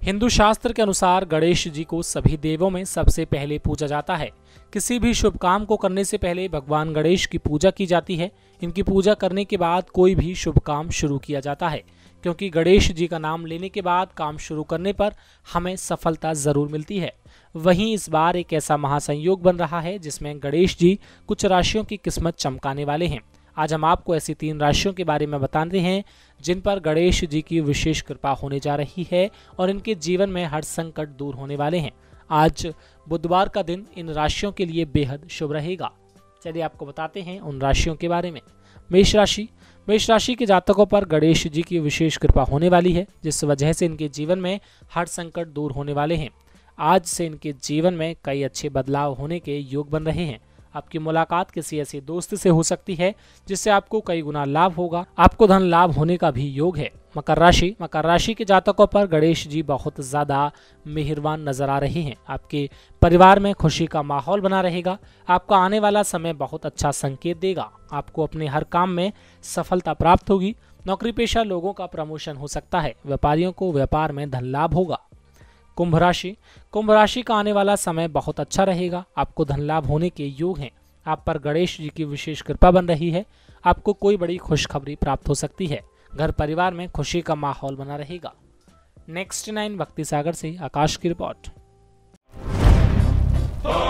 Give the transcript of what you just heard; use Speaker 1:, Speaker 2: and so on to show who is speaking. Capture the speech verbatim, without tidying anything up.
Speaker 1: हिंदू शास्त्र के अनुसार गणेश जी को सभी देवों में सबसे पहले पूजा जाता है। किसी भी शुभ काम को करने से पहले भगवान गणेश की पूजा की जाती है। इनकी पूजा करने के बाद कोई भी शुभ काम शुरू किया जाता है, क्योंकि गणेश जी का नाम लेने के बाद काम शुरू करने पर हमें सफलता जरूर मिलती है। वहीं इस बार एक ऐसा महासंयोग बन रहा है जिसमें गणेश जी कुछ राशियों की किस्मत चमकाने वाले हैं। आज हम आपको ऐसी तीन राशियों के बारे में बताते हैं जिन पर गणेश जी की विशेष कृपा होने जा रही है और इनके जीवन में हर संकट दूर होने वाले हैं। आज बुधवार का दिन इन राशियों के लिए बेहद शुभ रहेगा। चलिए आपको बताते हैं उन राशियों के बारे में। मेष राशि मेष राशि के जातकों पर गणेश जी की विशेष कृपा होने वाली है, जिस वजह से इनके जीवन में हर संकट दूर होने वाले हैं। आज से इनके जीवन में कई अच्छे बदलाव होने के योग बन रहे हैं। आपकी मुलाकात किसी ऐसे दोस्त से हो सकती है जिससे आपको कई गुना लाभ होगा। आपको धन लाभ होने का भी योग है। मकर राशि मकर राशि के जातकों पर गणेश जी बहुत ज्यादा मेहरबान नजर आ रहे हैं। आपके परिवार में खुशी का माहौल बना रहेगा। आपका आने वाला समय बहुत अच्छा संकेत देगा। आपको अपने हर काम में सफलता प्राप्त होगी। नौकरी पेशा लोगों का प्रमोशन हो सकता है। व्यापारियों को व्यापार में धन लाभ होगा। कुंभ राशि कुंभ राशि का आने वाला समय बहुत अच्छा रहेगा। आपको धन लाभ होने के योग हैं। आप पर गणेश जी की विशेष कृपा बन रही है। आपको कोई बड़ी खुशखबरी प्राप्त हो सकती है। घर परिवार में खुशी का माहौल बना रहेगा। नेक्स्ट नाइन भक्ति सागर से आकाश की रिपोर्ट।